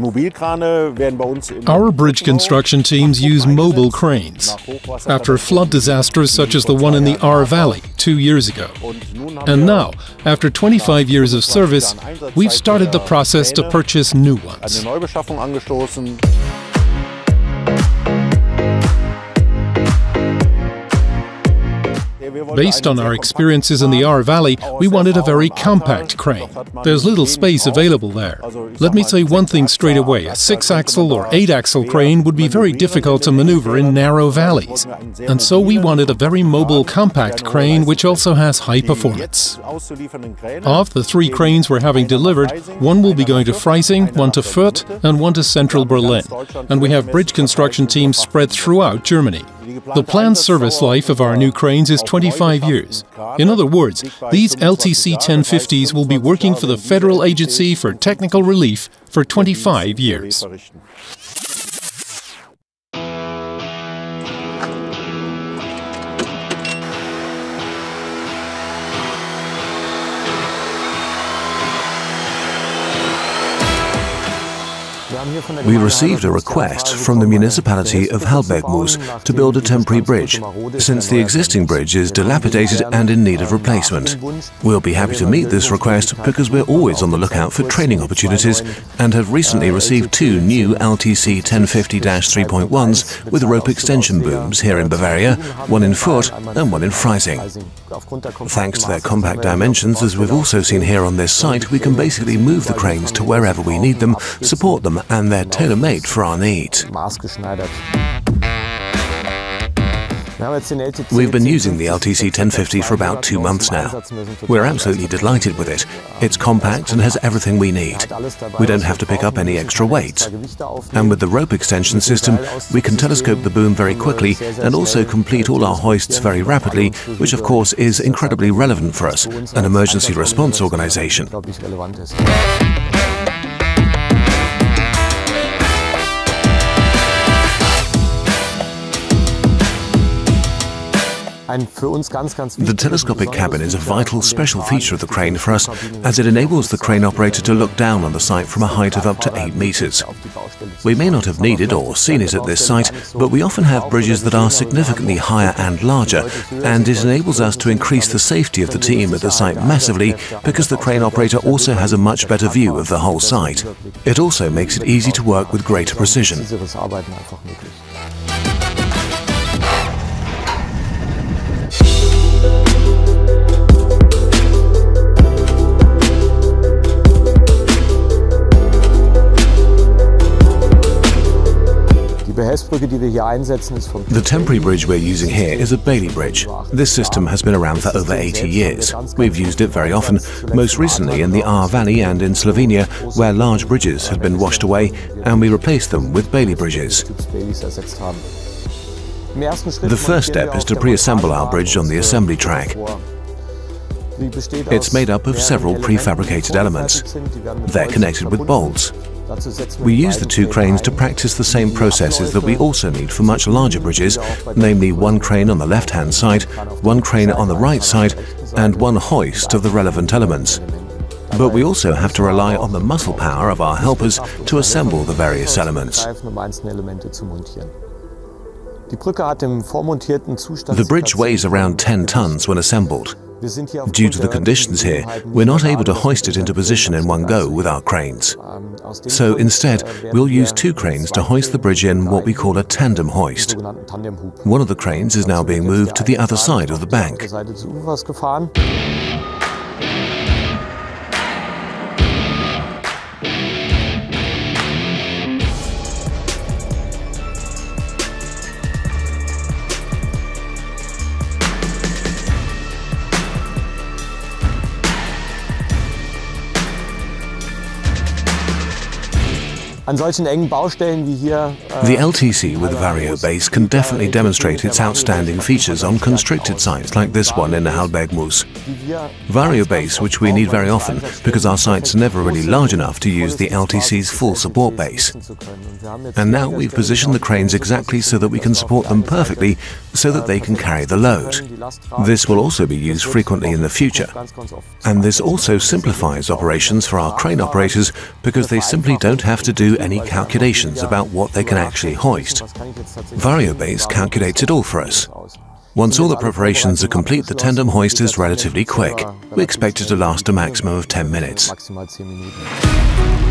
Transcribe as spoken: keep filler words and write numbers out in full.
Our bridge construction teams use mobile cranes after flood disasters such as the one in the Ahr Valley two years ago. And now, after twenty-five years of service, we've started the process to purchase new ones. Based on our experiences in the Ahr Valley, we wanted a very compact crane. There's little space available there. Let me say one thing straight away, a six-axle or eight-axle crane would be very difficult to maneuver in narrow valleys. And so we wanted a very mobile, compact crane which also has high performance. Of the three cranes we're having delivered, one will be going to Freising, one to Fürth, and one to central Berlin. And we have bridge construction teams spread throughout Germany. The planned service life of our new cranes is twenty-five years. In other words, these L T C ten fifties will be working for the Federal Agency for Technical Relief for twenty-five years. We received a request from the municipality of Liebherr Group to build a temporary bridge, since the existing bridge is dilapidated and in need of replacement. We'll be happy to meet this request because we're always on the lookout for training opportunities and have recently received two new L T C ten fifty dash three point ones with rope extension booms here in Bavaria, one in Fürth and one in Freising. Thanks to their compact dimensions, as we've also seen here on this site, we can basically move the cranes to wherever we need them, support them, and they're tailor-made for our needs. We've been using the L T C ten fifty for about two months now. We're absolutely delighted with it. It's compact and has everything we need. We don't have to pick up any extra weights. And with the rope extension system, we can telescope the boom very quickly and also complete all our hoists very rapidly, which of course is incredibly relevant for us, an emergency response organization. The telescopic cabin is a vital special feature of the crane for us, as it enables the crane operator to look down on the site from a height of up to eight meters. We may not have needed or seen it at this site, but we often have bridges that are significantly higher and larger, and it enables us to increase the safety of the team at the site massively because the crane operator also has a much better view of the whole site. It also makes it easy to work with greater precision. The temporary bridge we're using here is a Bailey bridge. This system has been around for over eighty years. We've used it very often, most recently in the Ahr Valley and in Slovenia, where large bridges had been washed away, and we replaced them with Bailey bridges. The first step is to pre-assemble our bridge on the assembly track. It's made up of several prefabricated elements. They're connected with bolts. We use the two cranes to practice the same processes that we also need for much larger bridges, namely one crane on the left-hand side, one crane on the right side, and one hoist of the relevant elements. But we also have to rely on the muscle power of our helpers to assemble the various elements. The bridge weighs around ten tons when assembled. Due to the conditions here, we're not able to hoist it into position in one go with our cranes. So instead, we'll use two cranes to hoist the bridge in what we call a tandem hoist. One of the cranes is now being moved to the other side of the bank. The L T C with Vario base can definitely demonstrate its outstanding features on constricted sites like this one in the Liebherr Group. Vario base, which we need very often because our sites are never really large enough to use the L T C's full support base. And now we've positioned the cranes exactly so that we can support them perfectly so that they can carry the load. This will also be used frequently in the future. And this also simplifies operations for our crane operators because they simply don't have to do any calculations about what they can actually hoist. Variobase calculates it all for us. Once all the preparations are complete, the tandem hoist is relatively quick. We expect it to last a maximum of ten minutes.